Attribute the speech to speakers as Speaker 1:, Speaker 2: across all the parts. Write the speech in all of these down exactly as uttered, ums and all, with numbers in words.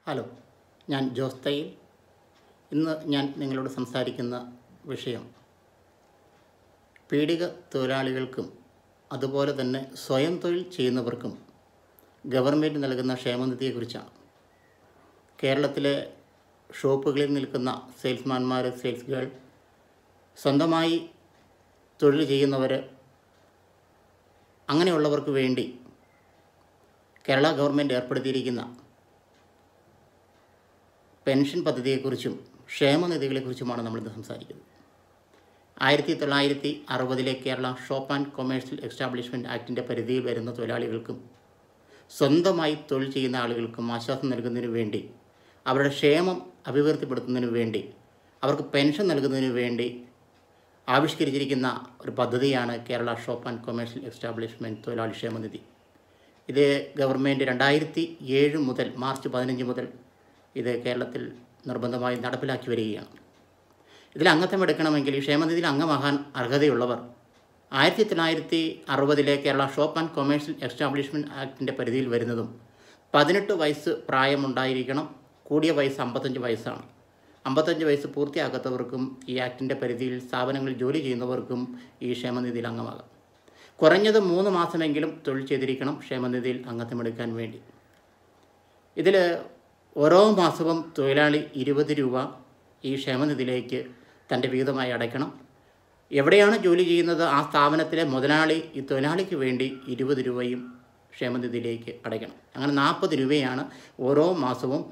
Speaker 1: Hello, ഞാൻ ജോസ് തയ്യിൽ. ഇന്ന് ഞാൻ നിങ്ങളോട് സംസാരിക്കുന്ന വിഷയം പീഡിക തൊഴിലാളികൾക്കും അതുപോലെ തന്നെ സ്വയം തൊഴിൽ ചെയ്യുന്നവർക്കും ഗവൺമെൻറ് നൽകുന്ന ക്ഷേമനിധിയെക്കുറിച്ചാണ്. കേരളത്തിലെ ഷോപ്പുകളിൽ നിൽക്കുന്ന സെയിൽസ്മാൻമാർ, സെയിൽസ് ഗേൾ, സ്വന്തമായി തൊഴിൽ ചെയ്യുന്നവർ, അങ്ങനെയുള്ളവർക്ക് വേണ്ടി കേരള ഗവൺമെൻറ് ഏർപ്പെടുത്തിയിരിക്കുന്ന പെൻഷൻ പദ്ധതിയെക്കുറിച്ചും ക്ഷേമനിധികളെക്കുറിച്ചുമാണ് നമ്മളിന്ന് സംസാരിക്കുന്നത്. ആയിരത്തി തൊള്ളായിരത്തി അറുപതിലെ Kerala shop and commercial establishment ആക്ടിൻ്റെ പരിധിയിൽ വരുന്ന തൊഴിലാളികൾക്കും സ്വന്തമായി തൊഴിൽ ചെയ്യുന്ന ആളുകൾക്കും ആശ്വാസം നൽകുന്നതിന് വേണ്ടി, അവരുടെ ക്ഷേമം അഭിവൃദ്ധിപ്പെടുത്തുന്നതിന് വേണ്ടി, അവർക്ക് പെൻഷൻ നൽകുന്നതിന് വേണ്ടി ആവിഷ്കരിച്ചിരിക്കുന്ന ഒരു പദ്ധതിയാണ് Kerala shop and commercial establishment തൊഴിലാളി ക്ഷേമനിധി. ഇത് ഗവൺമെൻറ് രണ്ടായിരത്തി ഏഴ് മുതൽ മാർച്ച് പതിനഞ്ച് മുതൽ ഇത് കേരളത്തിൽ നിർബന്ധമായി നടപ്പിലാക്കി വരികയാണ്. ഇതിൽ അംഗത്വം എടുക്കണമെങ്കിൽ, ഈ ക്ഷേമനിധിയിൽ അംഗമാകാൻ അർഹതയുള്ളവർ ആയിരത്തി തൊള്ളായിരത്തി അറുപതിലെ Kerala shop and commercial establishment ആക്ടിൻ്റെ പരിധിയിൽ വരുന്നതും പതിനെട്ട് വയസ്സ് പ്രായമുണ്ടായിരിക്കണം. കൂടിയ വയസ്സ് അമ്പത്തഞ്ച് വയസ്സാണ്. അമ്പത്തഞ്ച് വയസ്സ് പൂർത്തിയാകാത്തവർക്കും ഈ ആക്ടിൻ്റെ പരിധിയിൽ സ്ഥാപനങ്ങളിൽ ജോലി ചെയ്യുന്നവർക്കും ഈ ക്ഷേമനിധിയിൽ അംഗമാകാം. കുറഞ്ഞത് മൂന്ന് മാസമെങ്കിലും തൊഴിൽ ചെയ്തിരിക്കണം ക്ഷേമനിധിയിൽ അംഗത്വമെടുക്കാൻ വേണ്ടി. ഇതിൽ ഓരോ മാസവും തൊഴിലാളി ഇരുപത് രൂപ ഈ ക്ഷേമനിധിയിലേക്ക് തൻ്റെ വിഹിതമായി അടയ്ക്കണം. എവിടെയാണ് ജോലി ചെയ്യുന്നത് ആ സ്ഥാപനത്തിലെ മുതലാളി ഈ തൊഴിലാളിക്ക് വേണ്ടി ഇരുപത് രൂപയും ക്ഷേമനിധിയിലേക്ക് അടയ്ക്കണം. അങ്ങനെ നാൽപ്പത് രൂപയാണ് ഓരോ മാസവും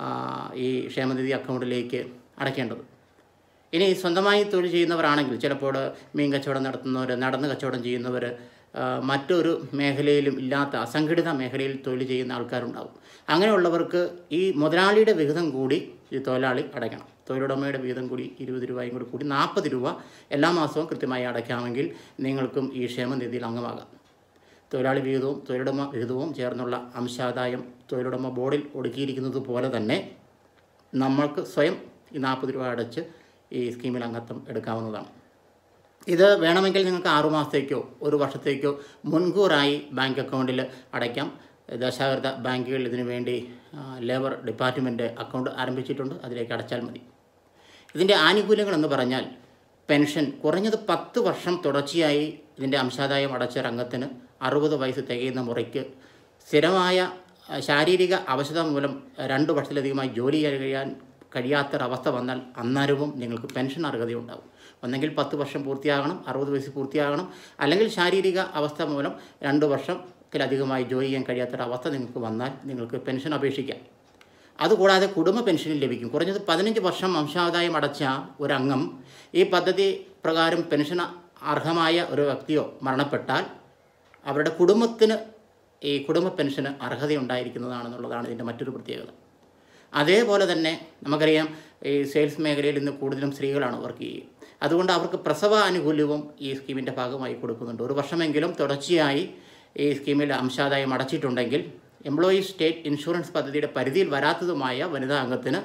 Speaker 1: ഈ ക്ഷേമനിധി അക്കൗണ്ടിലേക്ക് അടയ്ക്കേണ്ടത്. ഇനി സ്വന്തമായി തൊഴിൽ ചെയ്യുന്നവരാണെങ്കിൽ, ചിലപ്പോൾ മീൻ കച്ചവടം നടത്തുന്നവർ, നടന്ന് കച്ചവടം ചെയ്യുന്നവർ, മറ്റൊരു മേഖലയിലും ഇല്ലാത്ത അസംഘടിത മേഖലയിൽ തൊഴിൽ ചെയ്യുന്ന ആൾക്കാരുണ്ടാകും. അങ്ങനെയുള്ളവർക്ക് ഈ മുതലാളിയുടെ വിഹിതം കൂടി ഈ തൊഴിലാളി അടയ്ക്കണം. തൊഴിലുടമയുടെ വിഹിതം കൂടി ഇരുപത് രൂപയും കൂടി കൂടി നാൽപ്പത് രൂപ എല്ലാ മാസവും കൃത്യമായി അടയ്ക്കാമെങ്കിൽ നിങ്ങൾക്കും ഈ ക്ഷേമനിധിയിൽ അംഗമാകാം. തൊഴിലാളി വിഹിതവും തൊഴിലുടമ വിഹിതവും ചേർന്നുള്ള അംശാദായം തൊഴിലുടമ ബോർഡിൽ ഒടുക്കിയിരിക്കുന്നത് പോലെ തന്നെ നമ്മൾക്ക് സ്വയം ഈ നാൽപ്പത് രൂപ അടച്ച് ഈ സ്കീമിൽ അംഗത്വം എടുക്കാവുന്നതാണ്. ഇത് വേണമെങ്കിൽ നിങ്ങൾക്ക് ആറുമാസത്തേക്കോ ഒരു വർഷത്തേക്കോ മുൻകൂറായി ബാങ്ക് അക്കൗണ്ടിൽ അടയ്ക്കാം. ദശാകൃത ബാങ്കുകൾ ഇതിനു വേണ്ടി ലേബർ ഡിപ്പാർട്ട്മെൻറ്റ് അക്കൗണ്ട് ആരംഭിച്ചിട്ടുണ്ട്. അതിലേക്ക് അടച്ചാൽ മതി. ഇതിൻ്റെ ആനുകൂല്യങ്ങളെന്ന് പറഞ്ഞാൽ, പെൻഷൻ കുറഞ്ഞത് പത്ത് വർഷം തുടർച്ചയായി ഇതിൻ്റെ അംശാദായം അടച്ച അംഗത്തിന് അറുപത് വയസ്സ് തികയുന്ന മുറയ്ക്ക് സ്ഥിരമായ ശാരീരിക അവശത മൂലം രണ്ട് വർഷത്തിലധികമായി ജോലി ചെയ്യാൻ കഴിയാത്തൊരവസ്ഥ വന്നാൽ അന്നേരവും നിങ്ങൾക്ക് പെൻഷൻ അർഹതയുണ്ടാകും. ഒന്നെങ്കിൽ പത്ത് വർഷം പൂർത്തിയാകണം, അറുപത് വയസ്സ് പൂർത്തിയാകണം, അല്ലെങ്കിൽ ശാരീരിക അവസ്ഥ മൂലം രണ്ട് വർഷത്തിലധികമായി ജോലി ചെയ്യാൻ കഴിയാത്തൊരവസ്ഥ നിങ്ങൾക്ക് വന്നാൽ നിങ്ങൾക്ക് പെൻഷൻ അപേക്ഷിക്കാം. അതുകൂടാതെ കുടുംബ പെൻഷനും ലഭിക്കും. കുറഞ്ഞത് പതിനഞ്ച് വർഷം അംശാദായം അടച്ച ഒരംഗം ഈ പദ്ധതി പ്രകാരം പെൻഷൻ അർഹമായ ഒരു വ്യക്തിയോ മരണപ്പെട്ടാൽ അവരുടെ കുടുംബത്തിന് ഈ കുടുംബ പെൻഷന് അർഹതയുണ്ടായിരിക്കുന്നതാണെന്നുള്ളതാണ് ഇതിൻ്റെ മറ്റൊരു പ്രത്യേകത. അതേപോലെ തന്നെ നമുക്കറിയാം, ഈ സെയിൽസ് മേഖലയിൽ ഇന്ന് കൂടുതലും സ്ത്രീകളാണ് വർക്ക് ചെയ്യുക. അതുകൊണ്ട് അവർക്ക് പ്രസവ ആനുകൂല്യവും ഈ സ്കീമിൻ്റെ ഭാഗമായി കൊടുക്കുന്നുണ്ട്. ഒരു വർഷമെങ്കിലും തുടർച്ചയായി ഈ സ്കീമിൽ അംശാദായം അടച്ചിട്ടുണ്ടെങ്കിൽ എംപ്ലോയീസ് സ്റ്റേറ്റ് ഇൻഷുറൻസ് പദ്ധതിയുടെ പരിധിയിൽ വരാത്തതുമായ വനിതാ അംഗത്തിന്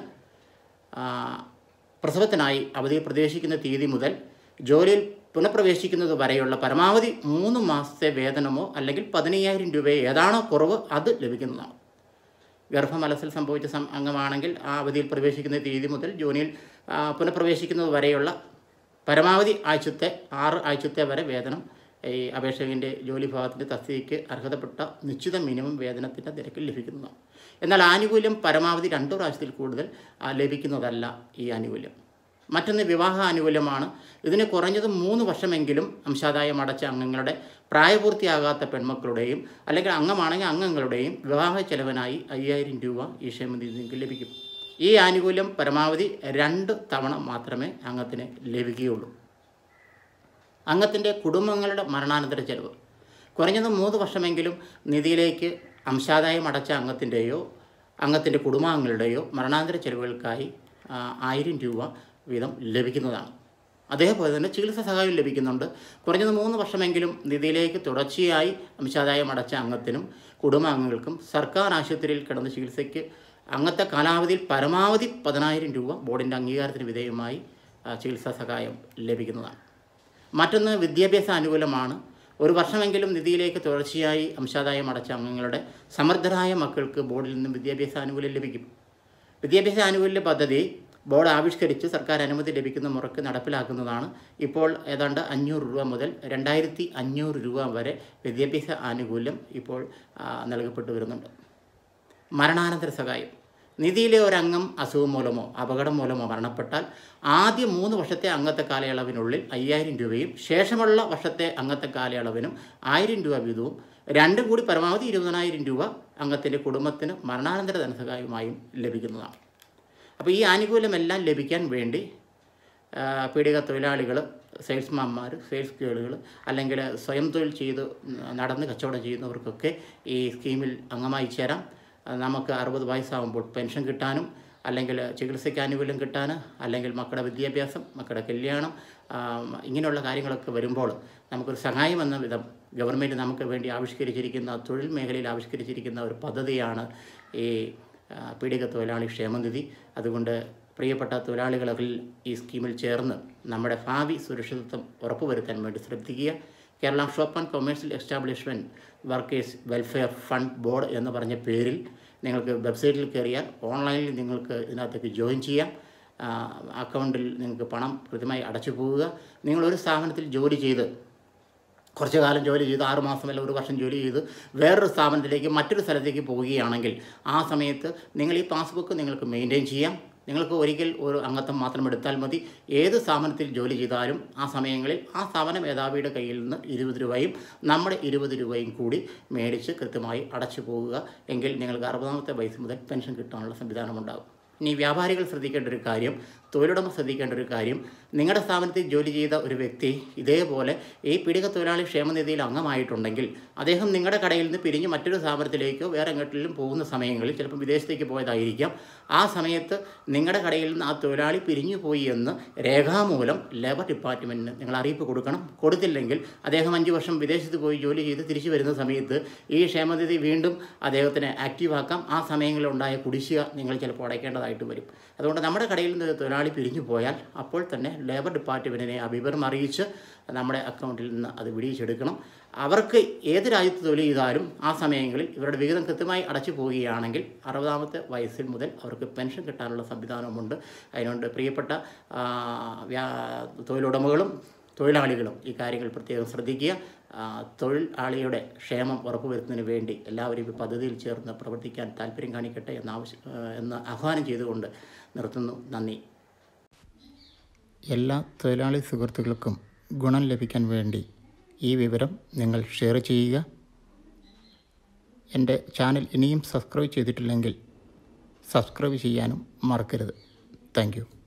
Speaker 1: പ്രസവത്തിനായി അവധിയിൽ പ്രവേശിക്കുന്ന തീയതി മുതൽ ജോലിയിൽ പുനഃപ്രവേശിക്കുന്നത് വരെയുള്ള പരമാവധി മൂന്ന് മാസത്തെ വേതനമോ അല്ലെങ്കിൽ പതിനയ്യായിരം രൂപയോ ഏതാണോ കുറവ് അത് ലഭിക്കുന്നതാണ്. ഗർഭമലസൽ സംഭവിച്ച അംഗമാണെങ്കിൽ ആ അവധിയിൽ പ്രവേശിക്കുന്ന തീയതി മുതൽ ജോലിയിൽ പുനഃപ്രവേശിക്കുന്നത് വരെയുള്ള പരമാവധി ആഴ്ചത്തെ ആറ് ആഴ്ചത്തെ വരെ വേതനം ഈ അപേക്ഷകൻ്റെ ജോലി ഭാഗത്തിൻ്റെ തസ്തികയ്ക്ക് അർഹതപ്പെട്ട നിശ്ചിത മിനിമം വേതനത്തിൻ്റെ നിരക്കിൽ ലഭിക്കുന്നതാണ്. എന്നാൽ ആനുകൂല്യം പരമാവധി രണ്ടു പ്രാവശ്യത്തിൽ കൂടുതൽ ലഭിക്കുന്നതല്ല ഈ ആനുകൂല്യം. മറ്റൊന്ന് വിവാഹ ആനുകൂല്യമാണ്. ഇതിന് കുറഞ്ഞത് മൂന്ന് വർഷമെങ്കിലും അംശാദായം അടച്ച അംഗങ്ങളുടെ പ്രായപൂർത്തിയാകാത്ത പെൺമക്കളുടെയും അല്ലെങ്കിൽ അംഗമാണെങ്കിൽ അംഗങ്ങളുടെയും വിവാഹ ചെലവിനായി അയ്യായിരം രൂപ ഈ ക്ഷേമനിധിക്ക് ലഭിക്കും. ഈ ആനുകൂല്യം പരമാവധി രണ്ട് തവണ മാത്രമേ അംഗത്തിന് ലഭിക്കുകയുള്ളൂ. അംഗത്തിൻ്റെ കുടുംബങ്ങളുടെ മരണാനന്തര ചെലവ് കുറഞ്ഞത് മൂന്ന് വർഷമെങ്കിലും നിധിയിലേക്ക് അംശാദായം അടച്ച അംഗത്തിൻ്റെയോ അംഗത്തിൻ്റെ കുടുംബാംഗങ്ങളുടെയോ മരണാനന്തര ചെലവുകൾക്കായി ആയിരം രൂപ വീതം ലഭിക്കുന്നതാണ്. അതേപോലെ തന്നെ ചികിത്സാ സഹായം ലഭിക്കുന്നുണ്ട്. കുറഞ്ഞത് മൂന്ന് വർഷമെങ്കിലും നിധിയിലേക്ക് തുടർച്ചയായി അംശാദായം അടച്ച അംഗത്തിനും കുടുംബാംഗങ്ങൾക്കും സർക്കാർ ആശുപത്രിയിൽ കിടന്ന ചികിത്സയ്ക്ക് അംഗത്തെ കാലാവധിയിൽ പരമാവധി പതിനായിരം രൂപ ബോർഡിൻ്റെ അംഗീകാരത്തിന് വിധേയമായി ചികിത്സാ സഹായം ലഭിക്കുന്നതാണ്. മറ്റൊന്ന് വിദ്യാഭ്യാസ ആനുകൂല്യമാണ്. ഒരു വർഷമെങ്കിലും നിധിയിലേക്ക് തുടർച്ചയായി അംശാദായം അടച്ച അംഗങ്ങളുടെ സമർത്ഥരായ മക്കൾക്ക് ബോർഡിൽ നിന്നും വിദ്യാഭ്യാസ ആനുകൂല്യം ലഭിക്കും. വിദ്യാഭ്യാസ ആനുകൂല്യ പദ്ധതി ബോർഡ് ആവിഷ്കരിച്ച് സർക്കാർ അനുമതി ലഭിക്കുന്ന മുറയ്ക്ക് നടപ്പിലാക്കുന്നതാണ്. ഇപ്പോൾ ഏതാണ്ട് അഞ്ഞൂറ് രൂപ മുതൽ രണ്ടായിരത്തി അഞ്ഞൂറ് രൂപ വരെ വിദ്യാഭ്യാസ ആനുകൂല്യം ഇപ്പോൾ നൽകപ്പെട്ടു വരുന്നുണ്ട്. മരണാനന്തര സഹായം. നിധിയിലെ ഒരംഗം അസുഖം മൂലമോ അപകടം മൂലമോ മരണപ്പെട്ടാൽ ആദ്യ മൂന്ന് വർഷത്തെ അംഗത്വ കാലയളവിനുള്ളിൽ അയ്യായിരം രൂപയും ശേഷമുള്ള വർഷത്തെ അംഗത്വ കാലയളവിനും ആയിരം രൂപ വീതവും രണ്ടും കൂടി പരമാവധി ഇരുപതിനായിരം രൂപ അംഗത്തിൻ്റെ കുടുംബത്തിന് മരണാനന്തര ധനസഹായമായും ലഭിക്കുന്നതാണ്. അപ്പോൾ ഈ ആനുകൂല്യമെല്ലാം ലഭിക്കാൻ വേണ്ടി പീഡിക തൊഴിലാളികൾ, സെയിൽസ്മാൻമാർ, സെയിൽസ് ഗേളുകൾ, അല്ലെങ്കിൽ സ്വയം തൊഴിൽ ചെയ്ത് നടന്ന് കച്ചവടം ചെയ്യുന്നവർക്കൊക്കെ ഈ സ്കീമിൽ അംഗമായി ചേരാം. നമുക്ക് അറുപത് വയസ്സാകുമ്പോൾ പെൻഷൻ കിട്ടാനും, അല്ലെങ്കിൽ ചികിത്സയ്ക്ക് ആനുകൂല്യം കിട്ടാൻ, അല്ലെങ്കിൽ മക്കളുടെ വിദ്യാഭ്യാസം, മക്കളുടെ കല്യാണം, ഇങ്ങനെയുള്ള കാര്യങ്ങളൊക്കെ വരുമ്പോൾ നമുക്കൊരു സഹായം എന്ന വിധം ഗവൺമെൻറ് നമുക്ക് വേണ്ടി ആവിഷ്കരിച്ചിരിക്കുന്ന, തൊഴിൽ മേഖലയിൽ ആവിഷ്കരിച്ചിരിക്കുന്ന ഒരു പദ്ധതിയാണ് ഈ പീഡിക തൊഴിലാളി ക്ഷേമനിധി. അതുകൊണ്ട് പ്രിയപ്പെട്ട തൊഴിലാളികളിൽ ഈ സ്കീമിൽ ചേർന്ന് നമ്മുടെ ഭാവി സുരക്ഷിതത്വം ഉറപ്പുവരുത്താൻ വേണ്ടി ശ്രദ്ധിക്കുക. Kerala shop and commercial establishment workers welfare fund board എന്ന് പറഞ്ഞ പേരിൽ നിങ്ങൾക്ക് വെബ്സൈറ്റിൽ കയറിയാൽ ഓൺലൈനിൽ നിങ്ങൾക്ക് ഇതിനകത്തേക്ക് ജോയിൻ ചെയ്യാം. അക്കൗണ്ടിൽ നിങ്ങൾക്ക് പണം കൃത്യമായി അടച്ചു പോവുക. നിങ്ങളൊരു സ്ഥാപനത്തിൽ ജോലി ചെയ്ത് കുറച്ച് കാലം ജോലി ചെയ്ത് ആറ് മാസം അല്ല ഒരു വർഷം ജോലി ചെയ്ത് വേറൊരു സ്ഥാപനത്തിലേക്ക് മറ്റൊരു സ്ഥലത്തേക്ക് പോവുകയാണെങ്കിൽ ആ സമയത്ത് നിങ്ങൾ ഈ പാസ്ബുക്ക് നിങ്ങൾക്ക് മെയിൻറ്റെയിൻ ചെയ്യാം. നിങ്ങൾക്ക് ഒരിക്കൽ ഒരു അംഗത്വം മാത്രം എടുത്താൽ മതി. ഏത് സ്ഥാപനത്തിൽ ജോലി ചെയ്താലും ആ സമയങ്ങളിൽ ആ സ്ഥാപന മേധാവിയുടെ കയ്യിൽ നിന്ന് ഇരുപത് രൂപയും നമ്മുടെ ഇരുപത് രൂപയും കൂടി മേടിച്ച് കൃത്യമായി അടച്ചു പോകുക. എങ്കിൽ നിങ്ങൾക്ക് അറുപതാമത്തെ വയസ്സ് മുതൽ പെൻഷൻ കിട്ടാനുള്ള സംവിധാനമുണ്ടാകും. ഇനി വ്യാപാരികൾ ശ്രദ്ധിക്കേണ്ട ഒരു കാര്യം, തൊഴിലുടമ ശ്രദ്ധിക്കേണ്ട ഒരു കാര്യം, നിങ്ങളുടെ സ്ഥാപനത്തിൽ ജോലി ചെയ്ത ഒരു വ്യക്തി ഇതേപോലെ ഈ പീഡിക തൊഴിലാളി ക്ഷേമനിധിയിൽ അംഗമായിട്ടുണ്ടെങ്കിൽ അദ്ദേഹം നിങ്ങളുടെ കടയിൽ നിന്ന് പിരിഞ്ഞ് മറ്റൊരു സ്ഥാപനത്തിലേക്കോ വേറെ എങ്ങോട്ടെങ്കിലും പോകുന്ന സമയങ്ങളിൽ ചിലപ്പോൾ വിദേശത്തേക്ക് പോയതായിരിക്കാം. ആ സമയത്ത് നിങ്ങളുടെ കടയിൽ നിന്ന് ആ തൊഴിലാളി പിരിഞ്ഞു പോയി എന്ന് രേഖാമൂലം ലേബർ ഡിപ്പാർട്ട്മെൻറ്റിന് നിങ്ങൾ അറിയിപ്പ് കൊടുക്കണം. കൊടുത്തില്ലെങ്കിൽ അദ്ദേഹം അഞ്ച് വർഷം വിദേശത്ത് പോയി ജോലി ചെയ്ത് തിരിച്ചു വരുന്ന സമയത്ത് ഈ ക്ഷേമനിധി വീണ്ടും അദ്ദേഹത്തിന് ആക്റ്റീവാക്കാം. ആ സമയങ്ങളിലുണ്ടായ കുടിശ്ശിക നിങ്ങൾ ചിലപ്പോൾ അടയ്ക്കേണ്ടതായിട്ട് വരും. അതുകൊണ്ട് നമ്മുടെ കടയിൽ നിന്ന് തൊഴിലാളി പിരിഞ്ഞു പോയാൽ അപ്പോൾ തന്നെ ലേബർ ഡിപ്പാർട്ട്മെൻറ്റിനെ ആ വിവരം അറിയിച്ച് നമ്മുടെ അക്കൗണ്ടിൽ നിന്ന് അത് വിടിയിച്ചെടുക്കണം. അവർക്ക് ഏത് രാജ്യത്ത് തൊഴിൽ ചെയ്താലും ആ സമയങ്ങളിൽ ഇവരുടെ വിഹിതം കൃത്യമായി അടച്ചു പോവുകയാണെങ്കിൽ അറുപതാമത്തെ വയസ്സിൽ മുതൽ അവർക്ക് പെൻഷൻ കിട്ടാനുള്ള സംവിധാനമുണ്ട്. അതിനുകൊണ്ട് പ്രിയപ്പെട്ട തൊഴിലുടമകളും തൊഴിലാളികളും ഈ കാര്യങ്ങൾ പ്രത്യേകം ശ്രദ്ധിക്കുക. തൊഴിലാളിയുടെ ക്ഷേമം ഉറപ്പുവരുത്തുന്നതിന് വേണ്ടി എല്ലാവരും ഈ പദ്ധതിയിൽ ചേർന്ന് പ്രവർത്തിക്കാൻ താല്പര്യം കാണിക്കട്ടെ എന്ന ആവശ്യം എന്ന് ആഹ്വാനം ചെയ്തുകൊണ്ട് നിർത്തുന്നു. നന്ദി. എല്ലാ തൊഴിലാളി സുഹൃത്തുക്കൾക്കും ഗുണം ലഭിക്കാൻ വേണ്ടി ഈ വിവരം നിങ്ങൾ ഷെയർ ചെയ്യുക. എൻ്റെ ചാനൽ ഇനിയും സബ്സ്ക്രൈബ് ചെയ്തിട്ടില്ലെങ്കിൽ സബ്സ്ക്രൈബ് ചെയ്യാനും മറക്കരുത്. Thank U.